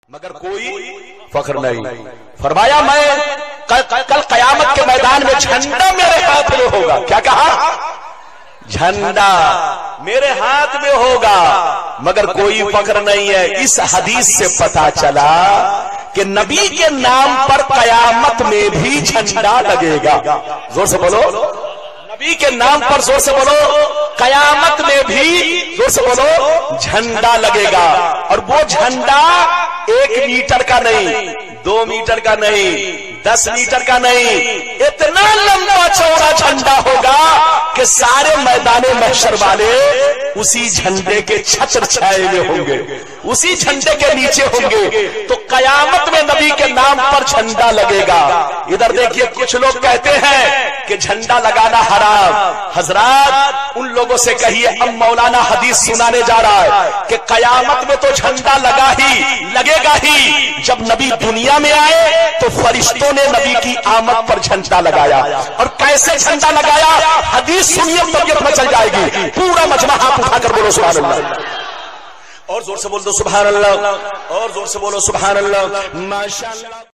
مگر کوئی فخر نہیں. فرمایا میں کل قیامت کے میدان میں جھنڈا میرے ہاتھ میں ہوگا. کیا کہا؟ جھنڈا میرے ہاتھ میں ہوگا مگر کوئی فخر نہیں ہے. اس حدیث سے پتا چلا کہ نبی کے نام پر قیامت میں بھی جھنڈا لگے گا. زور سے بولو. نبی کے نام پر زور سے بولو. قیامت میں بھی زور سے بولو جھنڈا لگے گا. اور وہ جھنڈا 1 میٹر کا نہیں، 2 میٹر کا نہیں، 10 میٹر کا نہیں، اتنا لمبا چوڑا جھنڈا ہوگا کہ سارے میدان محشر والے اسی جھنڈے کے چھتر چھائے ہوئے ہوں گے، اسی جھنڈے کے نیچے ہوں گے. تو قیامت میں نبی کے نام پر جھنڈا لگے گا. ادھر دیکھیے کچھ لوگ کہتے ہیں کہ جھنڈا لگانا حرام. حضرات ان لوگوں سے کہیے اب مولانا حدیث سنانے جا رہا ہے کہ قیامت میں تو جھنڈا لگے گا ہی. جب نبی دنیا میں آئے تو فرشتوں نے نبی کی آمد پر جھنڈا لگایا. اور کیسے جھنڈا لگایا حدیث سنیے طبیعت میں چل جائے گی. پورا مجمع ہاتھ اٹھا کر بولو سبحان اللہ. اور زور سے بول دو سبحان اللہ. اور زور سے بولو سبحان اللہ. ماشاءاللہ.